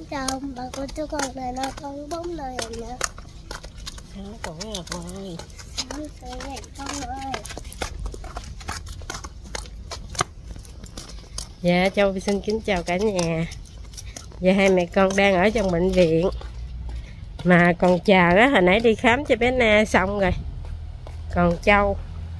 chào bà cô chú con này là con 4 lời nè. Sao con ơi. Sao sẽ vậy con ơi. Dạ Châu xin kính chào cả nhà. Dạ hai mẹ con đang ở trong bệnh viện mà còn chờ á, hồi nãy đi khám cho bé Na xong rồi. Còn Châu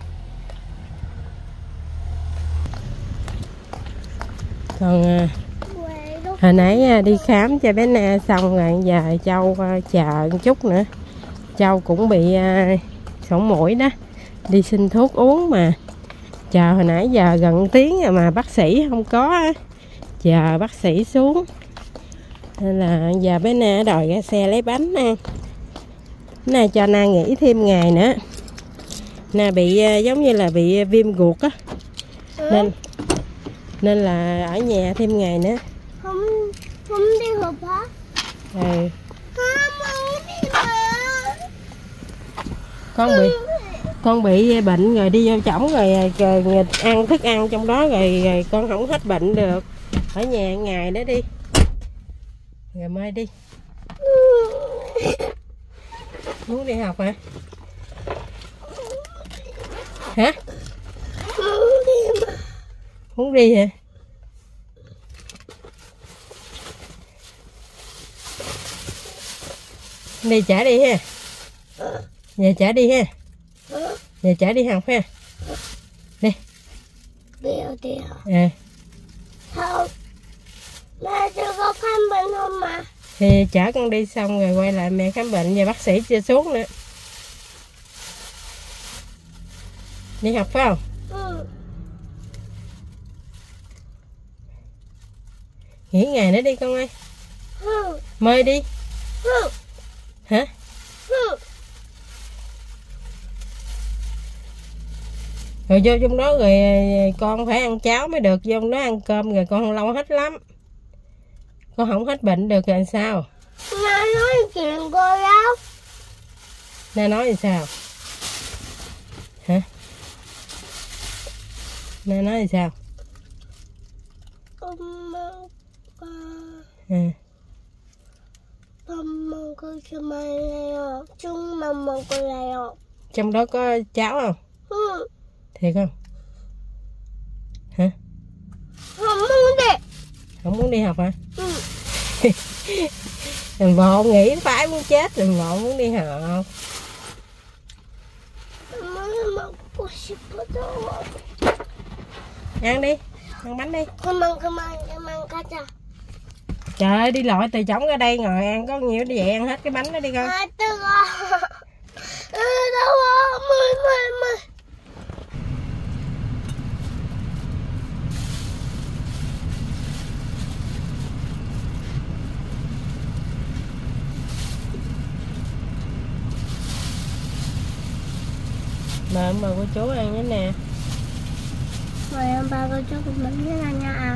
còn hồi nãy đi khám cho bé Na xong rồi, giờ Châu chờ một chút nữa. Châu cũng bị sổ mũi đó, đi xin thuốc uống mà chờ hồi nãy giờ gần tiếng rồi mà bác sĩ không có, chờ bác sĩ xuống nên là giờ bé Na đòi ra xe lấy bánh ăn. Na cho Na nghỉ thêm ngày nữa. Na bị giống như là bị viêm ruột á, nên là ở nhà thêm ngày nữa. Không đi học hả? Ừ. Không đi mà. Con bị bệnh rồi, đi vô chổng rồi ăn thức ăn trong đó rồi con không hết bệnh được. Ở nhà ngày đó đi rồi mai đi. Muốn đi học hả? Hả? Muốn đi hả? Đi chở đi ha. Về chở đi ha. Về chở đi học ha. Đi. Đi. À. Không. Mẹ chưa có khám bệnh không mà. Thì chở con đi xong rồi quay lại mẹ khám bệnh và bác sĩ chưa xuống nữa. Đi học phải không? Ừ. Nghỉ ngày nữa đi con ơi. Ừ. Mời đi. Ừ. Hả? Ừ. Rồi vô trong đó rồi con phải ăn cháo mới được, vô trong đó ăn cơm rồi con lâu hết lắm. Con không hết bệnh được rồi sao? Nó nói chuyện cô giáo. Na nói thì sao? Hả? Na nói thì sao? Mong cô cho mày này chung mà mong cô này ạ. Trong đó có cháo không? Ừ. Thiệt không? Hả? Không muốn đi. Không muốn đi học hả? Ừ. Thằng bộ nghĩ phải muốn chết, thằng bộ muốn đi học. Ăn đi, ăn bánh đi. Không ăn cá chả. Trời ơi, đi lội từ trống ra đây ngồi ăn có nhiều như vậy, ăn hết cái bánh đó đi con. Đâu mười. Mời cô chú ăn nhé nè. Mời ông ba cô chú cùng mình với là nha.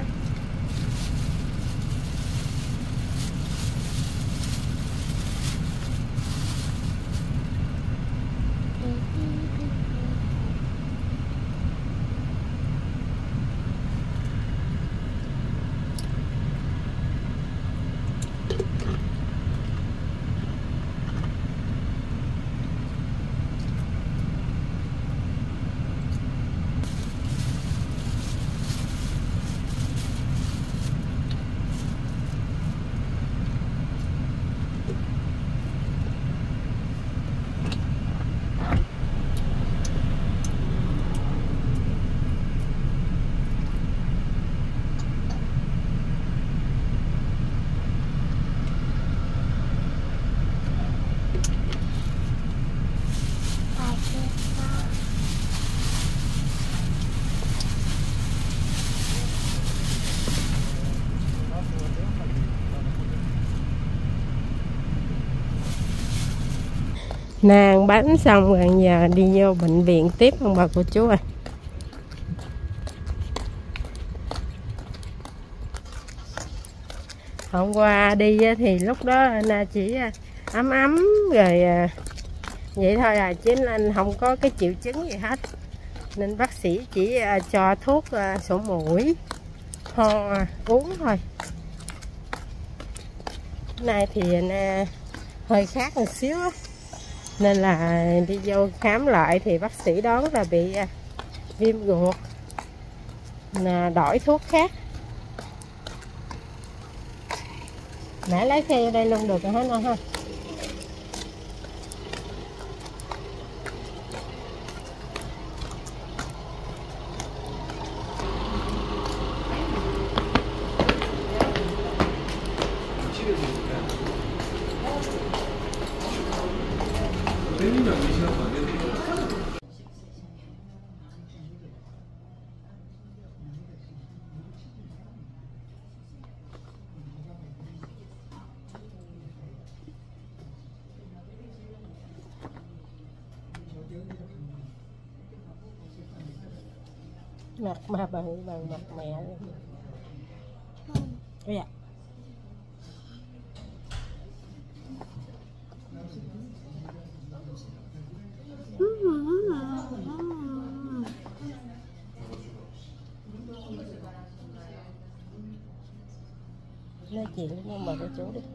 Na ăn bánh xong rồi giờ đi vô bệnh viện tiếp ông bà cô chú ơi. Hôm qua đi thì lúc đó Na chỉ ấm rồi vậy thôi à, chứ anh không có cái triệu chứng gì hết, nên bác sĩ chỉ cho thuốc sổ mũi ho uống thôi. nay thì hơi khác một xíu á, nên là đi vô khám lại thì bác sĩ đoán là bị viêm ruột, đổi thuốc khác. Mẹ lấy xe ở đây luôn được rồi hết nó ha. Mặt mà bằng mặt mẹ luôn. Dạ. Nói chuyện với con mời cô chú đi.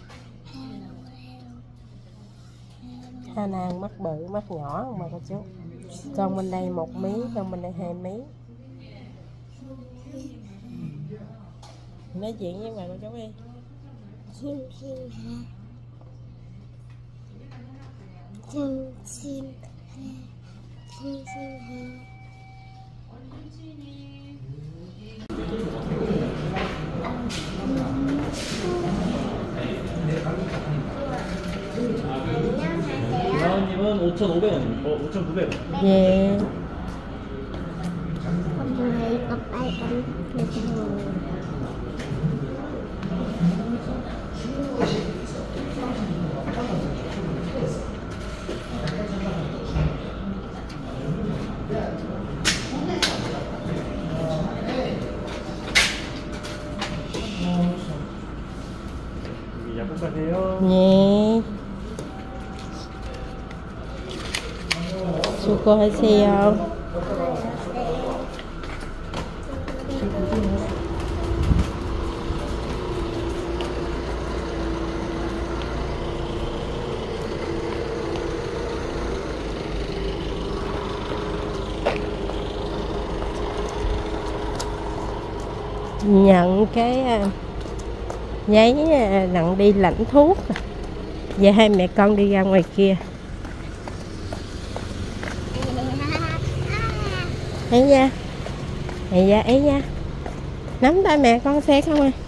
Hana mắt bự, mắt nhỏ không mà cô chú. Con bên đây 1 mí, con bên đây 2 mí. Nói chuyện với mẹ cô chú đi. 이거는 5,500원, 5,900원. Yeah. 약국 가세요. 네. 수고하세요. Nhận cái giấy đặng đi lãnh thuốc. Và hai mẹ con đi ra ngoài kia. Ấy nha. Ấy nha. Nắm tay mẹ con xe không à.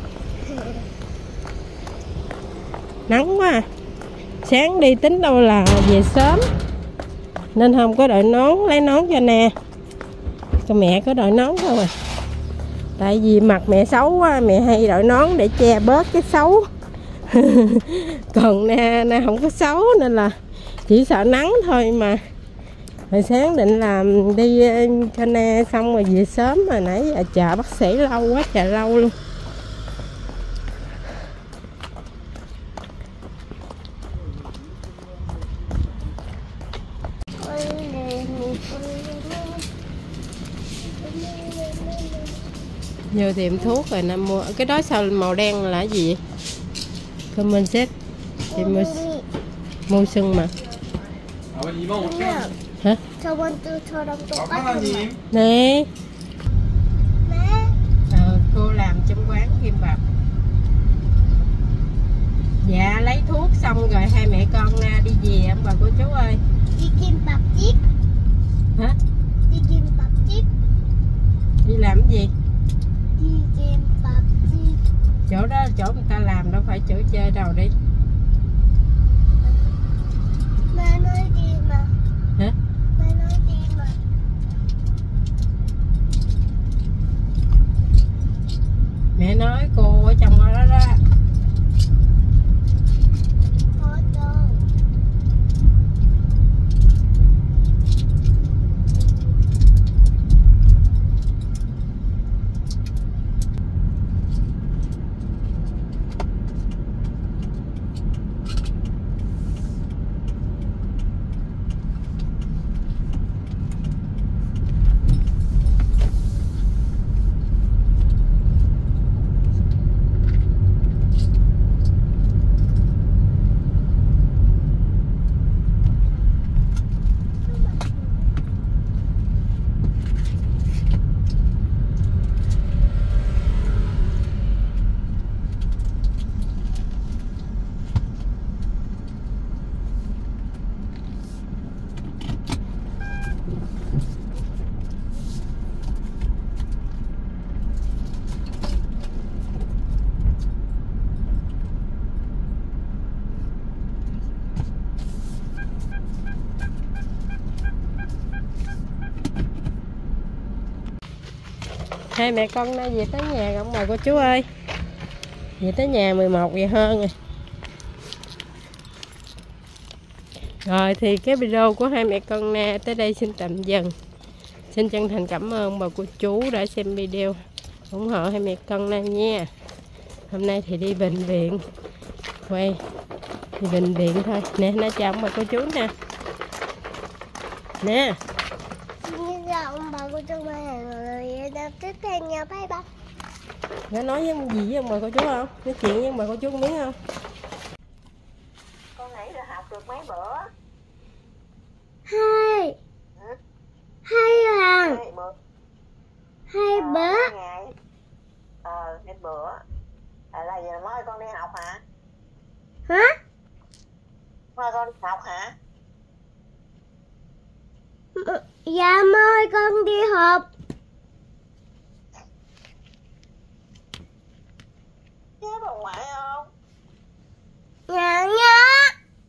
Nắng quá à. Sáng đi tính đâu là về sớm, nên không có đội nón, lấy nón cho nè. Con mẹ có đội nón không à. Tại vì mặt mẹ xấu quá, mẹ hay đội nón để che bớt cái xấu. Còn na không có xấu nên là chỉ sợ nắng thôi mà. Hồi sáng định làm đi cho na xong rồi về sớm, mà nãy giờ chờ bác sĩ lâu quá, chờ lâu luôn. Vô tiệm thuốc rồi Nam mua cái đó sao màu đen là cái gì? Comment set thì mua sưng mà. Hả? 저번주처럼 똑같은 Nè. 네. Cô làm trong quán Kim Bạch. Dạ lấy thuốc xong rồi hai mẹ con đi về ông bà cô chú ơi. Đi 김밥집. Hả? Đi 김밥집. Đi làm cái gì? Đi 김밥집. Chỗ đó chỗ người ta làm đâu phải chỗ chơi đâu đi. Mẹ nói đi mà. Hả? Mẹ nói đi mà. Mẹ nói cô ở trong đó đó. Có đâu. Hai mẹ con nay về tới nhà ông bà cô chú ơi. Về tới nhà 11 giờ hơn rồi. Rồi thì cái video của hai mẹ con Na tới đây xin tạm dừng. Xin chân thành cảm ơn bà cô chú đã xem video, ủng hộ hai mẹ con Na nha. Hôm nay thì đi bệnh viện, quay đi bệnh viện thôi. Nè, Na chào ông bà cô chú nè. Nè. Xin chào ông bà cô chú ba người tiếp theo nha, bye bye. Nó nói với gì với ông bà cô chú không? Nói chuyện với ông bà cô chú không biết không? Con nãy là học được mấy bữa? Hai lần. Hai bữa. Hai bữa. Ngày. Hai bữa. Là giờ mới con đi học hả? Hả? Mai con đi học hả? Dạ mai con đi học. Nhớ bà ngoại không? Dạ nhớ.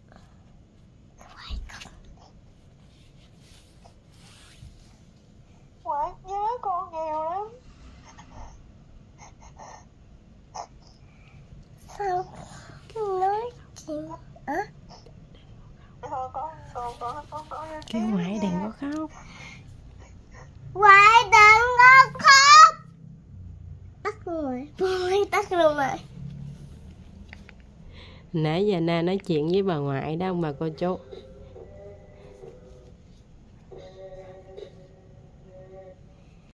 Ngoại nhớ con nhiều lắm. Sao nói chuyện hả? Thôi con Cái ngoại đừng có khóc. Ngoại đừng có khóc. Tắt rồi, thôi tắt luôn rồi. Nãy giờ Na nói chuyện với bà ngoại đó ông bà cô chú.